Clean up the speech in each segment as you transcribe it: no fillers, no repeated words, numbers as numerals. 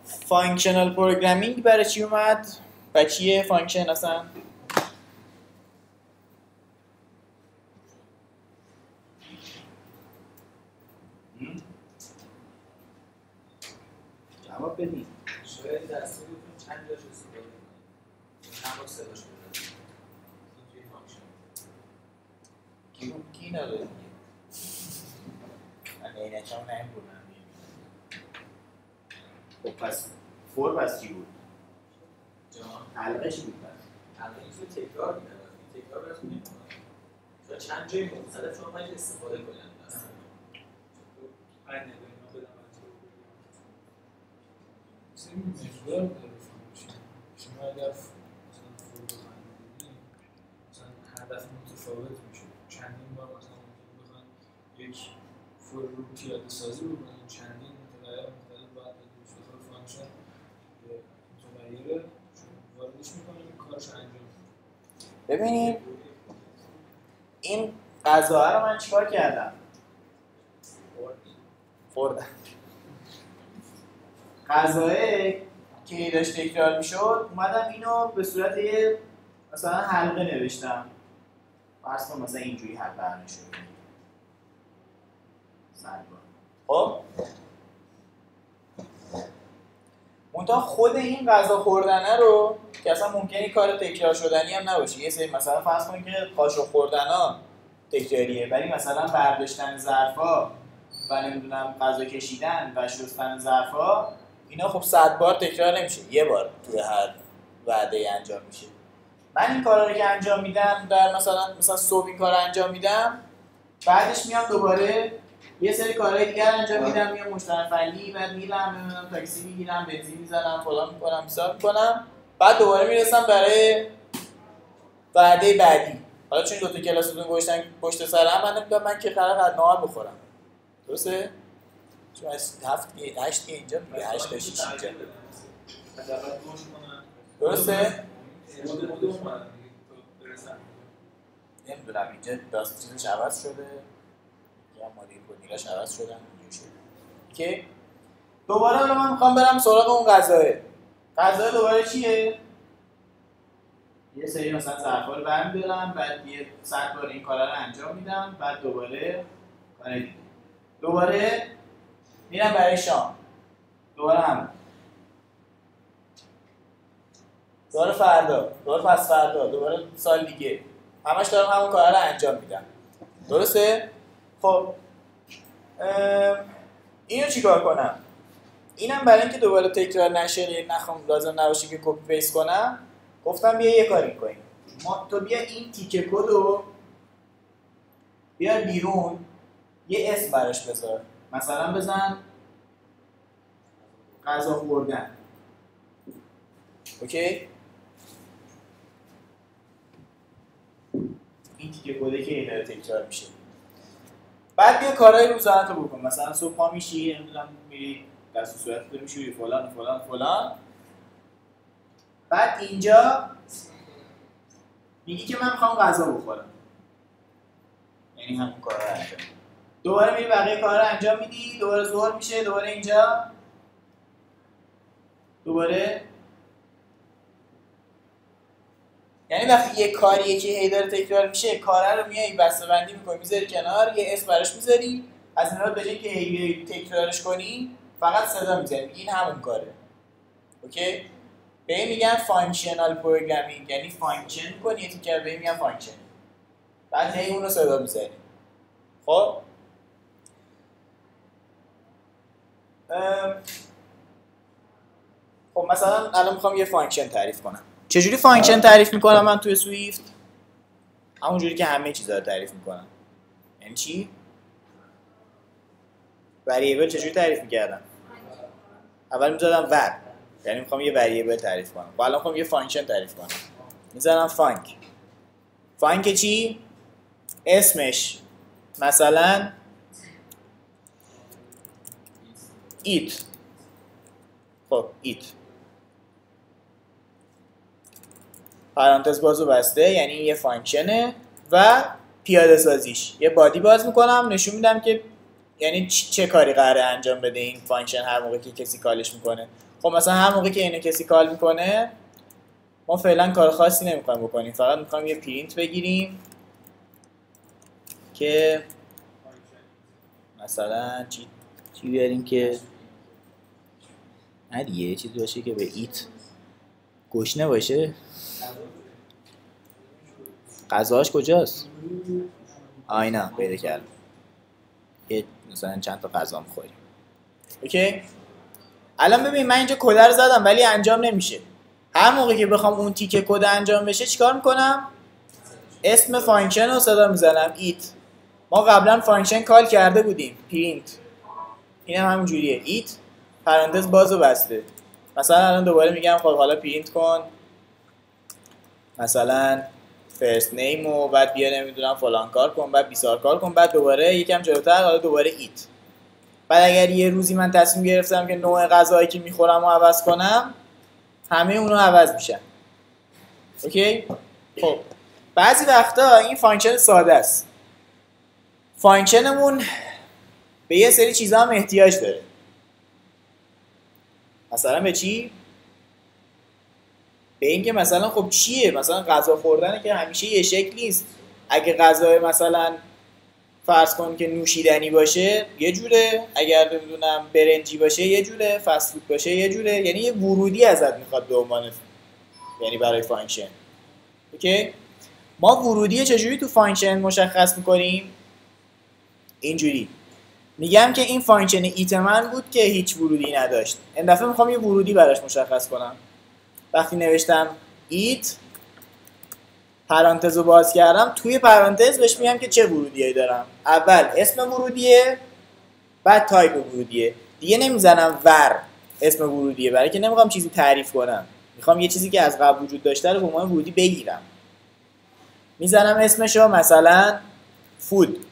فانکشنال پروگرامینگ برای چی اومد؟ و چیه فانکشن اصلا؟ جواب بدید. شاید دستورتون چند جاش استفاده کنید. چند بار صداش بزنید. توی فانکشن. کی نداره دیگه. من اینجام نمی‌بودم. خب پس فور پس چی بود؟ جان حلقش بود پس. الان این تکرار می‌کنه. تکرار راست می‌کنه. شاید چند جای مختلف شما باید استفاده کنید. این اینا بدم از مقدار داره فانکشن. شما اگر مثلا فور بخواید مثلا هدف متفاوت میشه. چندین بار مثلا بخواید یک فور رو پیاده سازی بکنید، چندین متغیر مختلف باید بدید به فانکشن متغیره واردش میکنید کارش انجام میده. ببینید این غذا رو من چیکار کردم؟ خوردم. غذاه که داشت تکرار میشد اومدم اینو به صورت یه مثلا حلقه نوشتم. فرض کن مثلا اینجوری حلقه نشد. خب منتها خود این غذا خوردنه رو که اصلا ممکنه کار تکرار شدنی هم نباشه. یه سری مثلا فرض کن که قاشق خوردنا تکراریه، ولی مثلا برداشتن ظرفا و نمیدونم غذا کشیدن و شستن ظرفا اینا خب 100 بار تکرار نمیشه، یه بار توی هر وعده انجام میشه. من این کارا رو که انجام میدم در مثلا صبح این کار رو انجام میدم، بعدش میام دوباره یه سری کارهای دیگر انجام میدم، میام مشتری فنی بعد میرم نمیدونم تاکسی میگیرم، بنزین میزنم، فلان میکنم، حساب میکنم، بعد دوباره میرسم برای وعده بعدی. حالا چون دو تا کلاساتون گوشتن پشت سر هم، من نمیدونم من که قرار نهار بخورم. درسته؟ چون از 8 اینجا میگه 8 تا 6 اینجا. درسته؟ نمیدونم اینجا داست چیزش عوض شده یا مالی کدیراش عوض شدن اینجوری شده که دوباره حالا من میخوام برم سراغ اون غذاه. غذا دوباره چیه؟ یه سری مثلا ظرفا رو برمی‌دارم، بعد یه 100 بار این کارا رو انجام میدم، بعد دوباره کار دیگه. دوباره میرم برای شام. دوباره هم. دوباره فردا، دوباره پس فردا، دوباره سال دیگه. همش دارم همون کارا رو انجام میدم. درسته؟ خب اینو چیکار کنم؟ اینم برای اینکه دوباره تکرار نشه، نخوام لازم نباشه که کپی پیست کنم، گفتم بیا یه کاری کنیم. تو بیا این تیکه کد رو بیار بیرون، یه اسم براش بذار. مثلا بزن غذا خوردن. اوکی؟ این تیکه کده که این داره تکرار میشه. بعد بیا کارهای روزانه تو بکن. مثلا صبح پا میشی، نمیدونم میری دست و صورت تو میشوری فلان فلان فلان. بعد اینجا میگی که من میخوام غذا بخورم. یعنی همون کارا رو انجام. دوباره میری بقیه کارا رو انجام میدی، دوباره ظهر میشه، دوباره اینجا دوباره. یعنی وقتی یه کاریه که هی داره تکرار میشه، کاره رو میای بسته‌بندی می‌کنی، میذاری کنار، یه اسم براش میذاری، از این به جای که هی تکرارش کنی فقط صدا میزنی، این همون کاره. اوکی؟ به این میگن فانکشنال پروگرامینگ، یعنی فانکشن می‌کنی یه تیکر به این میگن فانکشن. بعد هی اون رو صدا میزنی. خب خب مثلا الان میخوام یه فانکشن تعریف کنم. چجوری فانکشن تعریف میکنم من توی سویفت؟ همون جوری که همه چیزا رو تعریف میکنم. یعنی چی؟ وریبل چجوری تعریف میکردم؟ اول میذارم ور، یعنی میخوام یه وریبل تعریف کنم. و الان میخوام یه فانکشن تعریف کنم. میذارم فانک. فانک چی؟ اسمش مثلا eat. خب eat. پرانتز بازو بسته، یعنی یه فانکشنه و پیاده سازیش یه بادی باز میکنم، نشون میدم که یعنی چه کاری قراره انجام بده این فانکشن هر موقع که کسی کالش میکنه؟ خب مثلا هر موقع که اینو کسی کال میکنه ما فعلا کار خاصی نمیخوایم بکنیم، فقط میخوایم یه پرینت بگیریم که مثلا چی بیاریم که نه دیگه یه چیزی باشه که به ایت گشنه باشه. غذاش کجاست؟ اینا پیدا کردم، یه مثلا چند تا غذا میخوریم. اوکی؟ الان ببین من اینجا کد رو زدم ولی انجام نمیشه. هر موقع که بخوام اون تیکه کد انجام بشه چیکار میکنم؟ اسم فانکشن رو صدا میزنم ایت. ما قبلا فانکشن کال کرده بودیم پرینت، این هم همین جوریه ایت پرانتز باز و بسته. مثلا الان دوباره میگم خب حالا پرینت کن مثلا فرست نیم و بعد بیا نمیدونم فلان کار کن بعد بیسار کار کن بعد دوباره یکم جلوتر حالا دوباره ایت. بعد اگر یه روزی من تصمیم گرفتم که نوع غذایی که میخورم رو عوض کنم همه اونو عوض میشن. اوکی؟ خب بعضی وقتا این فانکشن ساده است، فانکشنمون به یه سری چیزا هم احتیاج داره. مثلا به چی؟ به اینکه مثلا خب چیه؟ مثلا غذا خوردنه که همیشه یه شکل نیست. اگه غذای مثلا فرض کن که نوشیدنی باشه یه جوره، اگر نمیدونم برنجی باشه یه جوره، فست فود باشه یه جوره، یعنی یه ورودی ازت میخواد به عنوان یعنی برای فانکشن. اوکی؟ ما ورودی چجوری تو فانکشن مشخص میکنیم؟ اینجوری میگم که این فانکشن ایت من بود که هیچ ورودی نداشت، این دفعه میخوام یه ورودی براش مشخص کنم. وقتی نوشتم ایت پرانتز رو باز کردم، توی پرانتز بهش میگم که چه ورودیایی دارم. اول اسم ورودیه، بعد تایپ ورودیه. دیگه نمیزنم ور اسم ورودیه برای که نمیخوام چیزی تعریف کنم، میخوام یه چیزی که از قبل وجود داشته رو به عنوان ورودی بگیرم. میزنم اسمشو مثلا فود.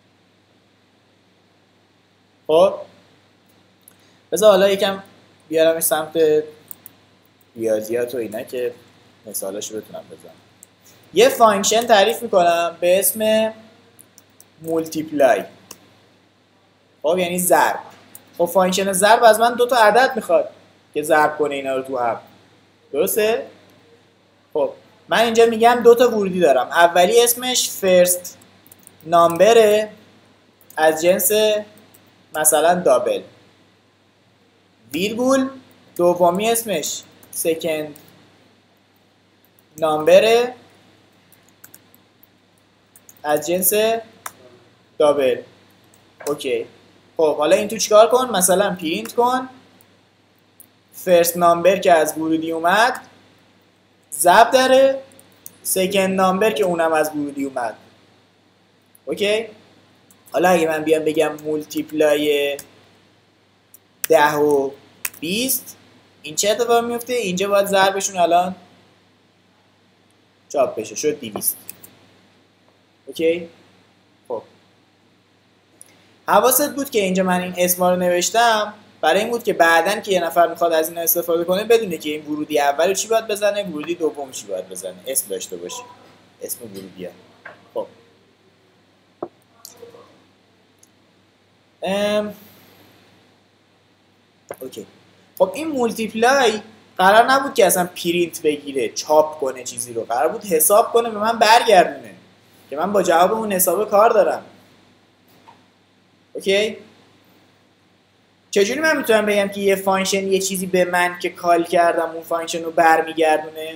خب بذار حالا یکم بیارم سمت ریاضیات و اینا که مثالاشو بتونم بزنم. یه فانکشن تعریف میکنم به اسم مولتیپلای. خب یعنی ضرب. خب فانکشن ضرب از من 2 تا عدد میخواد که ضرب کنه اینا رو تو هم. درسته؟ خب من اینجا میگم 2 تا ورودی دارم. اولی اسمش فرست نامبره از جنس مثلا دابل، ویرگول دومی اسمش سکند نامبره از جنس دابل. اوکی. خب حالا این تو چیکار کن؟ مثلا پرینت کن فرست نامبر که از ورودی اومد ضرب داره سکند نامبر که اونم از ورودی اومد. اوکی. حالا اگه من بیام بگم مولتیپلای 10 و 20 این چه اتفاقی میفته؟ اینجا باید ضربشون الان چاپ بشه، شد 200. اوکی؟ خب حواست بود که اینجا من این اسما رو نوشتم برای این بود که بعدن که یه نفر میخواد از اینا استفاده کنه بدونه که این ورودی اول چی باید بزنه، ورودی دوم چی باید بزنه، اسم داشته باشه، اسم ورودی ها. خب اوکی. خب این مولتیپلای قرار نبود که اصلا پرینت بگیره چاپ کنه چیزی رو، قرار بود حساب کنه به من برگردونه که من با جواب اون حساب کار دارم. اوکی. چجوری من میتونم بگم که یه فانکشن یه چیزی به من که کال کردم اون فانکشن رو برمیگردونه؟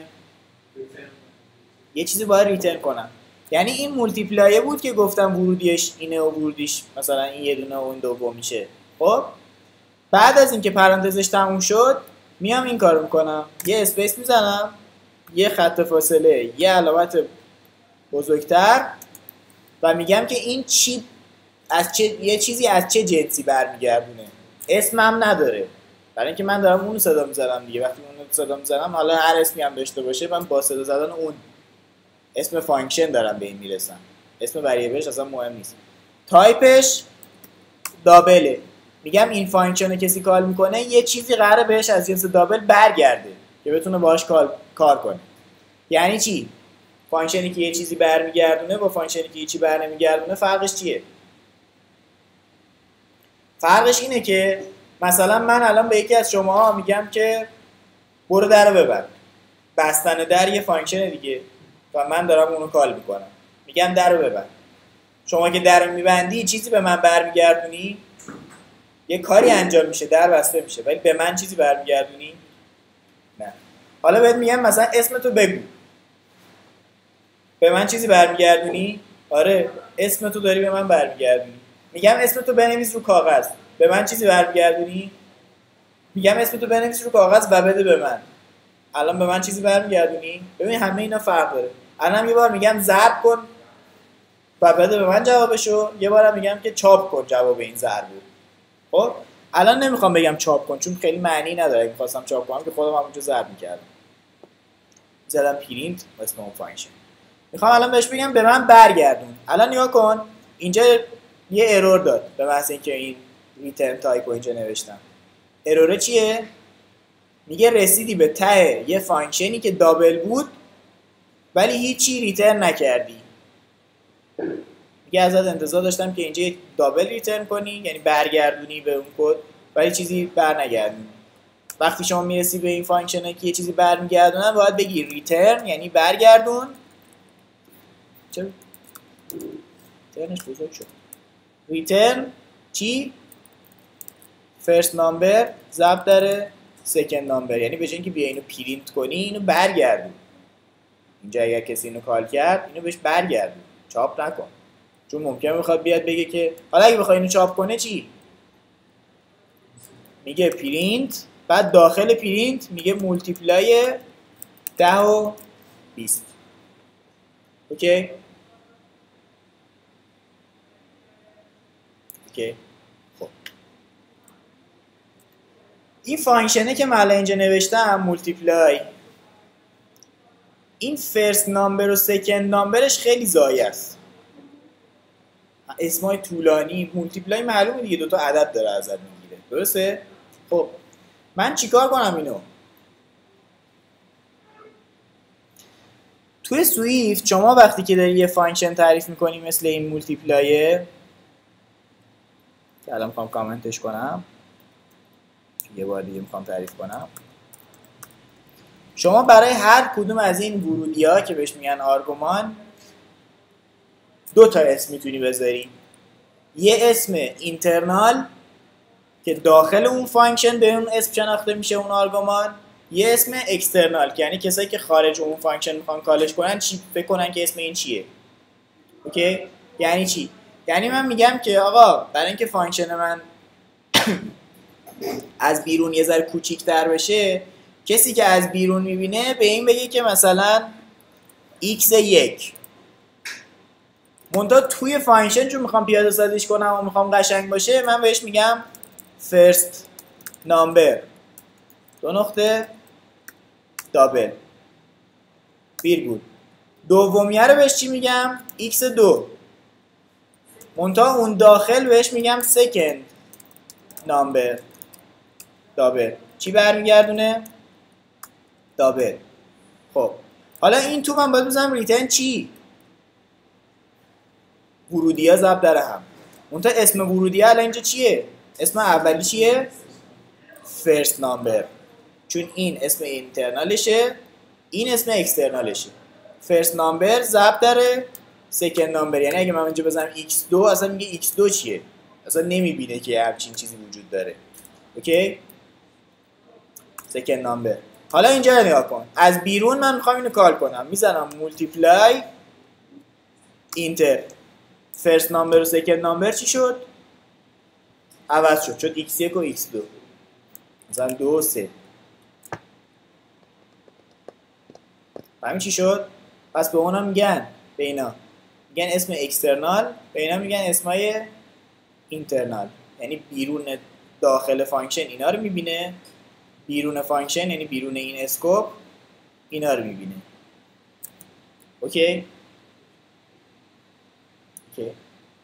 یه چیزی باید ریترن کنم. یعنی این مولتیپلایه بود که گفتم ورودیش اینه و ورودیش مثلا این یه دونه و این دوم میشه. خب بعد از اینکه پرانتزش تموم شد میام این کارو میکنم، یه اسپیس میزنم، یه خط فاصله، یه علامت بزرگتر و میگم که این چی از چه یه چیزی از چه جنسی برمیگردونه. اسمم نداره برای اینکه من دارم اون رو صدا میزنم دیگه. وقتی اون رو صدا میزنم حالا هر اسمی هم داشته باشه من با صدا زدن اون اسم فانکشن دارم به این میرسم، اسم وریبلش اصلا مهم نیست. تایپش دابله، میگم این فانکشن رو کسی کال میکنه یه چیزی قراره بهش از جنس دابل برگرده که بتونه باهاش کار کنه. یعنی چی؟ فانکشنی که یه چیزی برمیگردونه با فانکشنی که یه چیزی برنمیگردونه فرقش چیه؟ فرقش اینه که مثلا من الان به یکی از شما میگم که برو در رو ببند. بستن در یه فانکشن دیگه و من دارم اونو کال میکنم. میگم در رو ببند. شما که در رو میبندی چیزی به من برمیگردونی؟ یه کاری انجام میشه، در بسته میشه، ولی به من چیزی برمیگردونی؟ نه. حالا بهت میگم مثلا اسمتو بگو. به من چیزی برمیگردونی؟ آره، اسمتو داری به من برمیگردونی. میگم اسمتو بنویس رو کاغذ. به من چیزی برمیگردونی؟ میگم اسمتو بنویس رو کاغذ و بده به من. الان به من چیزی برمیگردونی؟ ببین همه اینا فرق داره. الان یه بار میگم ضرب کن و بده به من جوابشو، یه بارم میگم که چاپ کن جواب این ضربو. خب الان نمیخوام بگم چاپ کن چون خیلی معنی نداره. اگه خواستم چاپ کنم که خودم همونجا ضرب میکردم. زدم پرینت اسم اون فانکشن. میخوام الان بهش بگم به من برگردون. الان نگاه کن اینجا یه ارور داد به محض اینکه این ریترن تایپ رو اینجا نوشتم. ارور چیه؟ میگه رسیدی به ته یه فانکشنی که دابل بود ولی هیچی ریترن نکردی. میگه ازت انتظار داشتم که اینجا دابل ریترن کنی، یعنی برگردونی به اون کد، ولی چیزی برنگردونی. وقتی شما میرسی به این فانکشنه که یه چیزی برمیگردونه باید بگی ریترن یعنی برگردون. چرا؟ ترنش بزرگ شد. ریترن چی؟ فرست نامبر ضرب در سکند نامبر، یعنی به جای اینکه بیا اینو پرینت کنی اینو برگردون. اینجا اگر کسی اینو کال کرد اینو بهش برگردون، چاپ نکن. چون ممکنه بخواد بیاد بگه که حالا اگه بخوای اینو چاپ کنه چی؟ میگه پرینت، بعد داخل پرینت میگه مولتیپلای 10 و 20. اوکی؟ اوکی. خب این فانکشنه که من اینجا نوشتم مولتیپلای، این فرست نامبر و سکند نامبرش خیلی ضایع است. اسمای طولانی. مولتیپلای معلومه دیگه، دوتا عدد داره ازت میگیره، درسته؟ خب من چیکار کنم اینو؟ توی سویفت شما وقتی که داری یه فانکشن تعریف میکنی مثل این مولتیپلایه که الان میخوام کامنتش کنم، یه بار دیگه میخوام تعریف کنم، شما برای هر کدوم از این ورودی ها که بهش میگن آرگومان دو تا اسم میتونی بذاری. یه اسم اینترنال که داخل اون فانکشن به اون اسم شناخته میشه اون آرگومان، یه اسم اکسترنال که یعنی کسایی که خارج اون فانکشن میخوان کالش کنن چی فکر کنن که اسم این چیه. اوکی؟ یعنی چی؟ یعنی من میگم که آقا برای اینکه فانکشن من از بیرون یه ذره کوچیک‌تر بشه، کسی که از بیرون میبینه به این بگه که مثلا x1 منتها توی فانکشن چون میخوام پیاده سازیش کنم و میخوام قشنگ باشه من بهش میگم فرست نامبر دو نقطه دابل ویرگول. دومیه رو بهش چی میگم؟ x2 منتها اون داخل بهش میگم سکند نامبر دابل. چی برمیگردونه؟ دابل. خب حالا این تو من باید بزنم ریترن چی؟ ورودی ها ضرب در هم. منتها اسم ورودی ها الان اینجا چیه؟ اسم اولی چیه؟ فرست نامبر، چون این اسم اینترنالشه این اسم اکسترنالشه. فرست نامبر ضرب در سکند نامبر، یعنی اگه من اینجا بزنم x2 اصلا میگه x2 چیه، اصلا نمیبینه که همچین چیزی وجود داره. اوکی؟ سکند نامبر. حالا اینجا رو نگاه کن، از بیرون من میخوام اینو کال کنم، میزنم مولتیپلای اینتر فرست نامبر و سکند نامبر چی شد؟ عوض شد x1 و x2 مثلا 2 و 3. همین چی شد؟ پس به اونا میگن، به اینا میگن اسم اکسترنال، به اینا میگن اسمای اینترنال، یعنی بیرون داخل فانکشن اینا رو میبینه، بیرون فانکشن یعنی بیرون این اسکوپ اینا رو میبینه. اوکی؟ اوکی.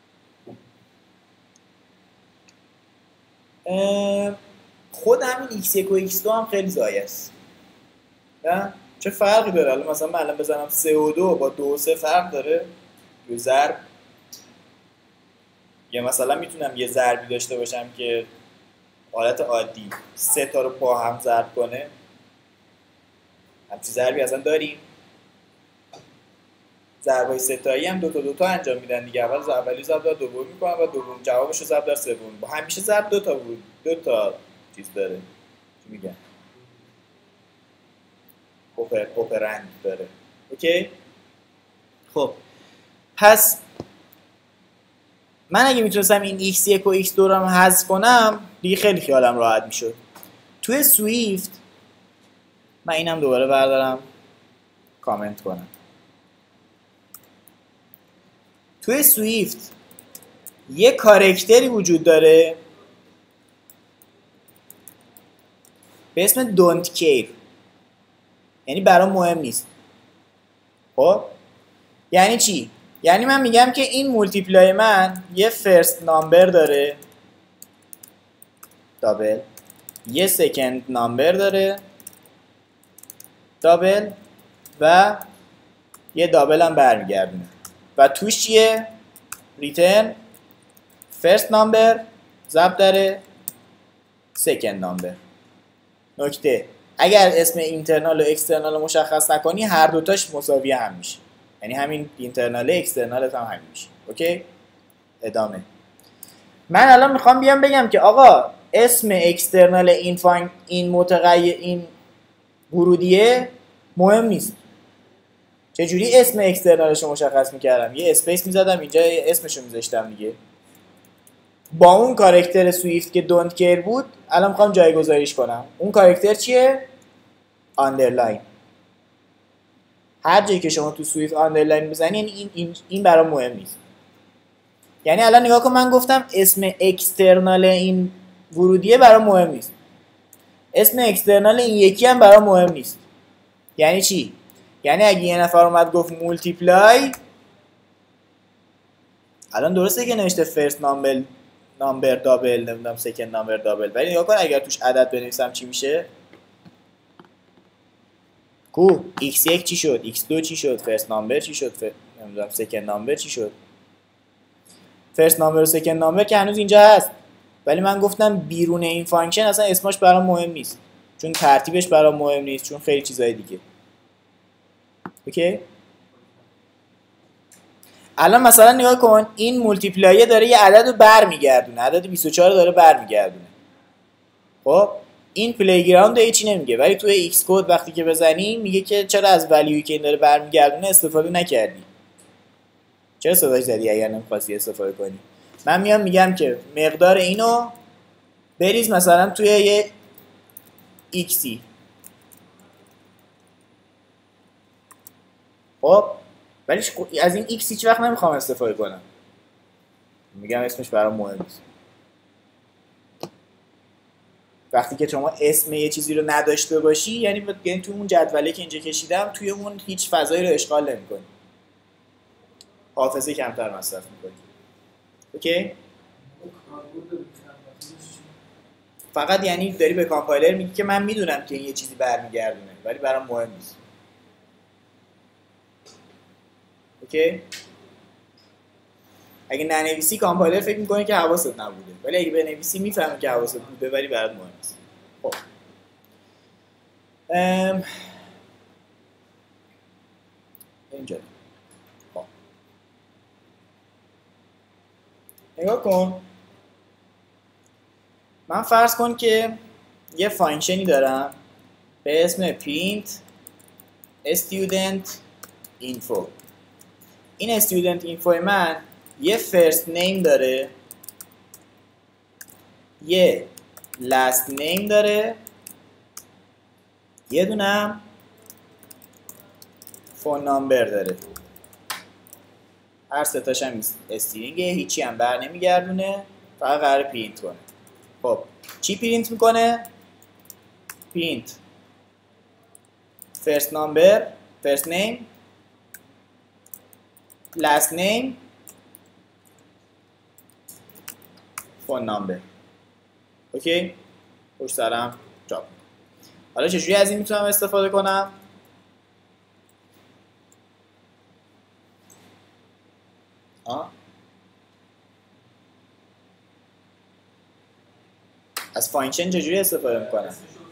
خود همین x1 و x2 هم خیلی ضایع است. نه؟ چه فرقی داره؟ حالا مثلا من الان بزنم 3 و 2 با 2 و 3 فرق داره؟ یه ضرب یا مثلا میتونم یه ضربی داشته باشم که حالت عادی 3 تا رو با هم ضرب کنه. همچین ضربی اصلا داریم؟ ضربای ستایی هم دو تا انجام میدن دیگه. اولی ضرب دار دوم میکنن و دوم جوابش رو ضرب دار سوم. با همیشه ضرب دو تا چیز داره. چی میگن؟ اوپرند داره. اوکی؟ خب پس من اگه میتونستم این x1 و x2 رو هم حذف کنم دیگه خیلی خیالم راحت میشد. توی سویفت من اینم دوباره بردارم کامنت کنم. توی سویفت یه کارکتری وجود داره به اسم don't care، یعنی برام مهم نیست. خب یعنی چی؟ یعنی من میگم که این مولتیپلای من یه فرست نامبر داره دابل، یه سکند نامبر داره دابل و یه دابل هم برمیگردونه و توش چیه؟ ریترن فرست نامبر ضرب در سکند نامبر. نکته اگر اسم اینترنال و اکسترنال رو مشخص نکنی هر دوتاش مساوی هم میشه، یعنی همین اینترنال اکسترنالت هم همین میشه. اوکی؟ ادامه. من الان میخوام بیام بگم که آقا اسم اکسترنال این متغیر این ورودیه مهم نیست. چجوری اسم اکسترنالش رو مشخص میکردم؟ یه اسپیس میزدم اینجا اسمشو میذاشتم دیگه. با اون کاراکتر سویفت که دونت کیر بود الان میخوام جایگذاریش کنم. اون کاراکتر چیه؟ آندرلاین. هر جایی که شما تو سویفت آندرلاین بزنی یعنی این برام مهم نیست. یعنی الان نگاه کن، من گفتم اسم اکسترنال این ورودیه برام مهم نیست، اسم اکسترنال این یکی هم برام مهم نیست. یعنی چی؟ یعنی اگه یه نفر اومد گفت مولتیپلای، الان درسته که نوشته فرست نامبر دابل نمیدونم سکند نامبر دابل، ولی نگاه کن اگر توش عدد بنویسم چی میشه؟ کو x1 چی شد؟ x2 چی شد؟ فرست نامبر چی شد؟ نمیدونم سکند نامبر چی شد؟ فرست نامبر و سکند نامبر که هنوز اینجا هست، ولی من گفتم بیرون این فانکشن اصلا اسمش برام مهم نیست، چون ترتیبش برام مهم نیست، چون خیلی چیزای دیگه. اوکی؟ الان مثلا نگاه کن، این مولتیپلایه داره یه عدد رو برمیگردونه، عدد 24 داره برمیگردونه. خب این پلیگراوند هیچی نمیگه، ولی توی ایکس کد وقتی که بزنی میگه که چرا از ولیویی که این داره برمیگردونه استفاده نکردی، چرا صداش زدی اگر نمیخواستی استفاده کنی. من میام میگم که مقدار اینو بریز مثلا توی یه ایکسی. خب ولی از این ایکس هیچ وقت نمیخوام استفاده کنم، میگم اسمش برام مهم نیست. وقتی که شما اسم یه چیزی رو نداشته باشی یعنی تو اون جدوله که اینجا کشیدم توی اون هیچ فضایی رو اشغال نمی‌کنی، حافظه کمتر مصرف می‌کنی. اوکی؟ فقط یعنی داری به کامپایلر میگی که من میدونم که یه چیزی برمیگردونه ولی برام مهم نیست. اوکی؟ اگه ننویسی کامپایلر فکر میکنه که حواست نبوده، ولی اگه بنویسی میفهمه که حواست بوده ولی برات مهم نیست. خب اینجا خب نگاه کن، من فرض کن که یه فانکشنی دارم به اسم print student info. این student info من یه first name داره، یه last name داره، یه دونم phone number داره. هر سه تاش هم استرینگه، هیچی هم بر نمیگردونه، فقط قراره پرینت کنه. خب چی پرینت میکنه؟ پرینت first number first name last name phone number. اوکی؟ پشت سرم چاپ. حالا چجوری از این میتونم استفاده کنم؟ از فانکشن چجوری استفاده میکنم؟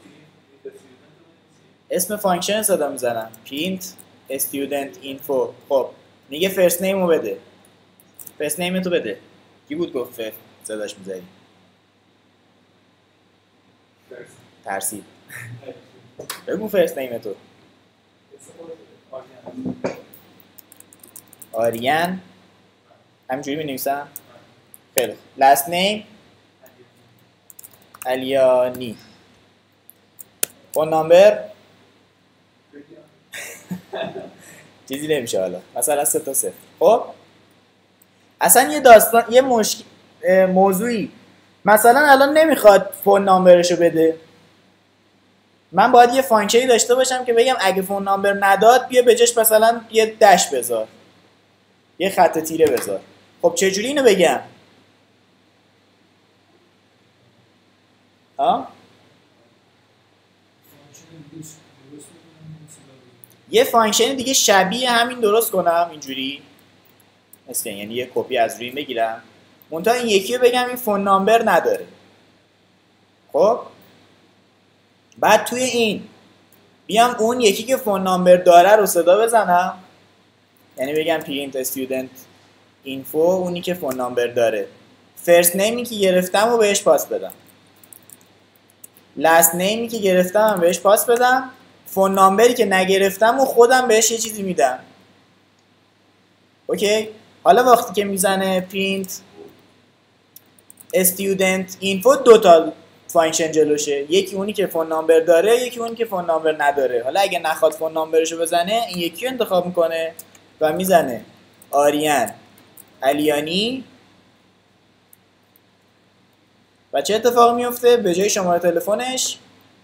اسم فانکشن استفاده میزنم print student info. خب میگه فرست نیم رو بده. فرست نیم تو بده. کی بود گفت صداش میذاری؟ ترسید. بگو فرست نیم تو. آریان. همینجوری می‌نویسم؟ خیلی خوب. last name علیانی. فون نامبر چیزی نمیشه حالا مثلا 3 تا 0. خب اصلا یه داستان یه موضوعی مثلا الان نمیخواد فون نامبرشو بده، من باید یه فانکشنی داشته باشم که بگم اگه فون نامبر نداد بیا بجاش مثلا یه دش بذار، یه خط تیره بذار. خب چجوری اینو بگم؟ ها؟ یه فانکشن دیگه شبیه همین درست کنم اینجوری مثلا، یعنی یه کپی از روی بگیرم منتها این یکی رو بگم این فون نامبر نداره. خب بعد توی این بیام اون یکی که فون نامبر داره رو صدا بزنم، یعنی بگم print student info اونی که فون نامبر داره، فرست نیمی که گرفتم رو بهش پاس بدم، لاست نیمی که گرفتم هم بهش پاس بدم، فون نامبری که نگرفتم و خودم بهش یه چیزی میدم. اوکی؟ حالا وقتی که میزنه print student info 2 تا فانکشن جلوشه، یکی اونی که فون نامبر داره، یکی اونی که فون نامبر نداره. حالا اگه نخواد فون نامبرشو بزنه این یکی رو انتخاب میکنه و میزنه آریان علیانی و چه اتفاقی میفته؟ به جای شماره تلفنش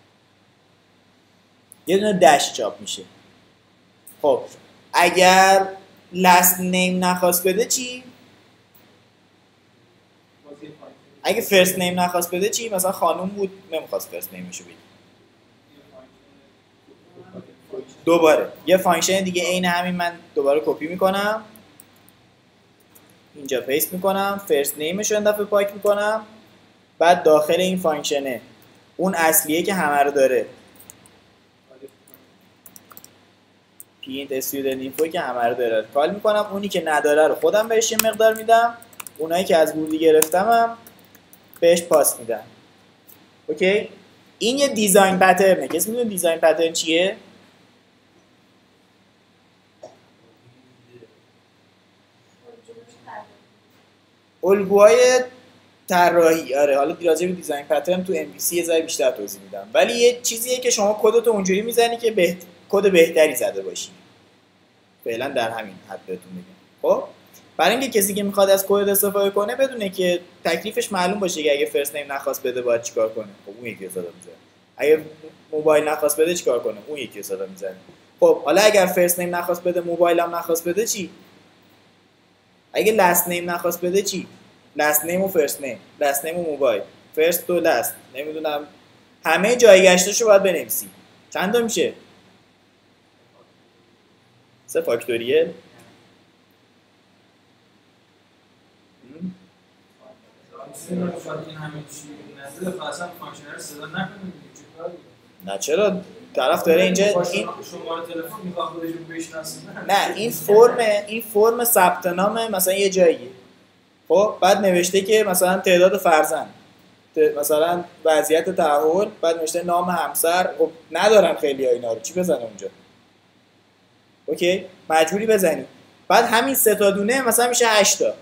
یه دونه دش چاپ میشه. خب اگر last name نخواست بده چی؟ اگه فرست نیم نخواست بده چی؟ مثلا خانوم بود نمیخواست فرست نیمشو بگی، دوباره یه فانکشن دیگه عین همین من دوباره کپی میکنم اینجا پیست میکنم، فرست نیمشو این دفعه پاک میکنم، بعد داخل این فانکشنه اون اصلیه که همه رو داره print student info که همه رو داره کال میکنم، اونی که نداره رو خودم بهش یه مقدار میدم، اونایی که از گوردی گرفتمم بهش پاس میدم. اوکی؟ این یه دیزاین پترنه. کسی میدونه دیزاین پترن چیه؟ الگوهای طراحی. آره حالا راجع به دیزاین پترن تو MVC یه ذره بیشتر توضیح میدم، ولی یه چیزیه که شما کدتو اونجوری میزنی که کد بهتری زده باشی. فعلا در همین حد بهتون میگم. خب برای اینکه کسی که میخواد از کد استفاده کنه بدونه که تکلیفش معلوم باشه که اگه فرست نیم نخواست بده باید چیکار کنه. خب اون یکی رو صدا میزنه. اگه موبایل نخواست بده چیکار کنه؟ اون یکی رو صدا میزنه. خب حالا اگر فرست نیم نخواست بده موبایل هم نخواست بده چی؟ اگه لاست نیم نخواست بده چی؟ لاست نیم و فرست نیم، لاست نیم و موبایل، فرست و لاست، نمیدونم همه جایگشتاشو باید بنویسی. چند تا میشه؟ 3 فاکتوریل. نه چرا؟ طرف داره اینجا این شماره تلفن میخواد خودش رو بشناسه. نه این فرم ثبت نام مثلا یه جاییه. خب بعد نوشته که مثلا تعداد فرزند، مثلا وضعیت تحول، بعد نوشته نام همسر. خب ندارن خیلی ها اینا رو، چی بزنه اونجا؟ اوکی مجبوری بزنی. بعد همین 3 تا دونه مثلا میشه 8 تا.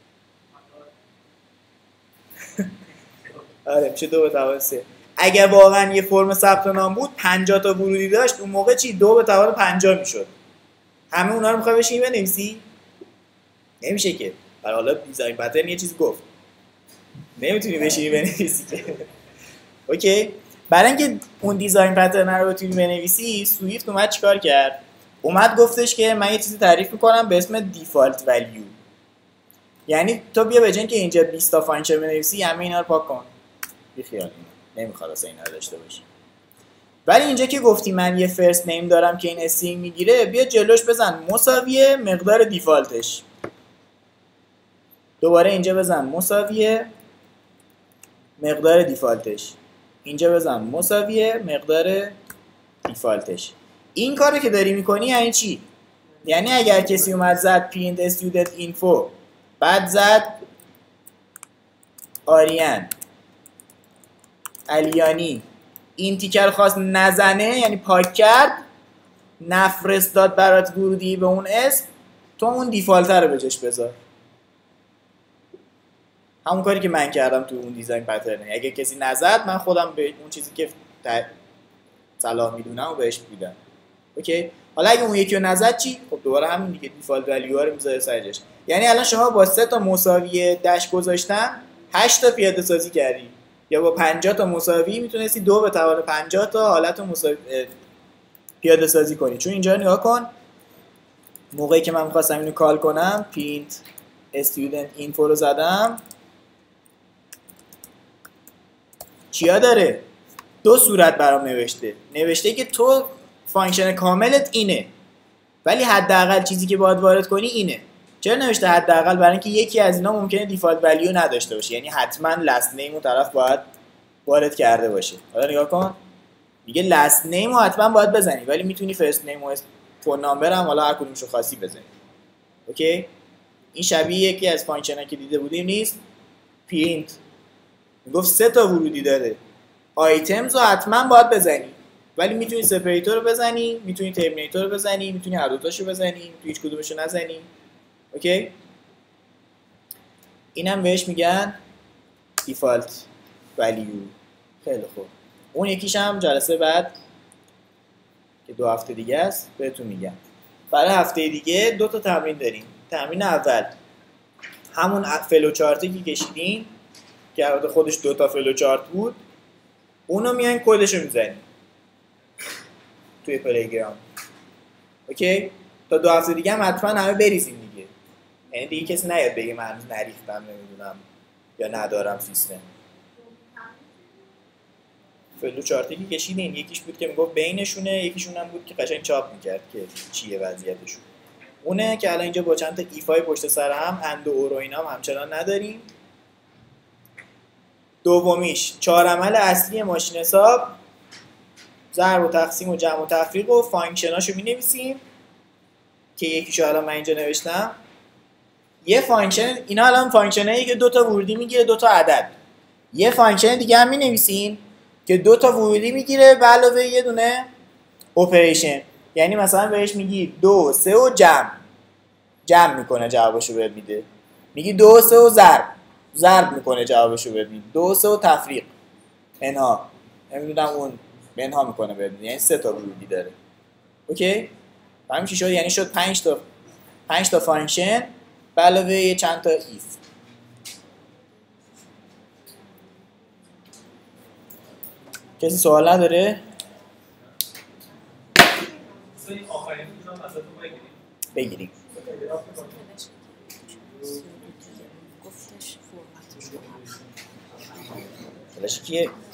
آره میشه 2 به توان 3. اگر واقعا یه فرم ثبت نام بود 50 تا ورودی داشت اون موقع چی 2 به توان 50 میشد. همه اونا رو میخوای بشینی بنویسی؟ نمیشه که. برای حالا دیزاین پترن یه چیز گفت نمیتونی بشینی بنویسی که. اوکی برای اینکه اون دیزاین پترن رو بتونی بنویسی سویفت اومد چیکار کرد؟ اومد گفتش که من یه چیزی تعریف میکنم به اسم دیفالت ولیو. یعنی تو بیا به جای اینکه اینجا 20 تا فانکشن بنویسی همه اینا رو پاک کن. بی خیال اینا. نمیخواد اصلا اینا رو داشته باشی. ولی اینجا که گفتی من یه فرست نیم دارم که این استرینگ میگیره، بیا جلوش بزن مساویه مقدار دیفالتش. دوباره اینجا بزن مساویه مقدار دیفالتش، اینجا بزن مساویه مقدار دیفالتش. این کارو که داری میکنی یعنی چی؟ یعنی اگر کسی اومد زد پرینت استودنت اینفو بعد زد آریان علیانی این تیکر خواست نزنه یعنی پاک کرد نفرستاد برات ورودی به اون اسم، تو اون دیفالتر رو بجاش بذار. همون کاری که من کردم تو اون دیزاین پترنه. اگه کسی نزد من خودم به اون چیزی که صلاح میدونم و بهش میدم. اوکی؟ حالا اگه اون یکی رو نزد چی؟ خب دوباره همین دیگه دیفالت ولیو ها رو میذاره سر جاش. یعنی الان شما با 3 تا مساوی دش گذاشتن 8 تا پیاده سازی کردی، یا با 50 تا مساوی میتونستی 2 به توان 50 تا حالت مساوی پیاده سازی کنی. چون اینجا نگاه کن، موقعی که من می‌خواستم اینو کال کنم print student info رو زدم، چیا داره؟ 2 صورت برام نوشته که تو فانکشن کاملت اینه ولی حداقل چیزی که باید وارد کنی اینه. چرا نوشته حداقل؟ برای اینکه یکی از اینا ممکنه دیفالت ولیو نداشته باشه، یعنی حتما لاست نیم اون طرف باید وارد کرده باشه. حالا نگاه کن میگه لاست نیم رو حتما باید بزنی ولی میتونی فرست نیم و فون نامبر هم حالا هر کدومشو خاصی بزنی. اوکی؟ این شبیه یکی از فانکشنایی که دیده بودیم نیست. پرینت میگفت 3 تا ورودی داره، آیتمز رو حتما باید بزنی ولی میتونی سپریتور رو بزنی، میتونی ترمینیتور رو بزنی، میتونی هر دوتاشو بزنی، میتونی هیچ کدومشو نزنی. اوکی؟ اینم بهش میگن دیفالت ولیو. خیلی خوب. اون یکیش هم جلسه بعد که 2 هفته دیگه است بهتون میگم. برای هفته دیگه 2 تا تمرین داریم. تمرین اول همون فلو چارتی که کشیدین که البته خودش 2 تا فلو چارت بود، اونو میاین کدشو میزنید توی پلیگرام. اوکی؟ تا 2 هفته دیگه هم حتما همه بریزیم دیگه. یعنی دیگه کسی نیاد بگه من هنوز نریختم نمیدونم یا ندارم سیستم. فلو چارتی که کشیدین یکیش بود که میگفت بینشونه، یکیشون هم بود که قشنگ چاپ میکرد که چیه وضعیتشون. اونه که الان اینجا با چند تا ایفای پشت سر هم اند و اور و اینا هم همچنان نداریم. دومیش 4 عمل اصلی ماشین حساب، ضرب و تقسیم و جمع و تفریق و فانکشناشو می‌نویسیم که یکیشو الان من اینجا نوشتم. یه فانکشن، اینا الان فانکشنایی که 2 تا ورودی میگیره 2 تا عدد. یه فانکشن دیگه هم می‌نویسین که 2 تا ورودی میگیره به علاوه یه دونه اپریشن. یعنی مثلا بهش میگی 2 3 و جمع میکنه جوابشو بهت میده. میگی 2 3 و ضرب میکنه جوابشو بهت میده. 2 3 و تفریق انها نمیدونم اون منها میکنه بهت میده. یعنی 3 تا ورودی داره. اوکی؟ همین چی شد؟ یعنی شد 5 تا فانکشن به علاوه یه چند تا ایف. کسی سوال نداره؟ بگیریم. فلش کیه؟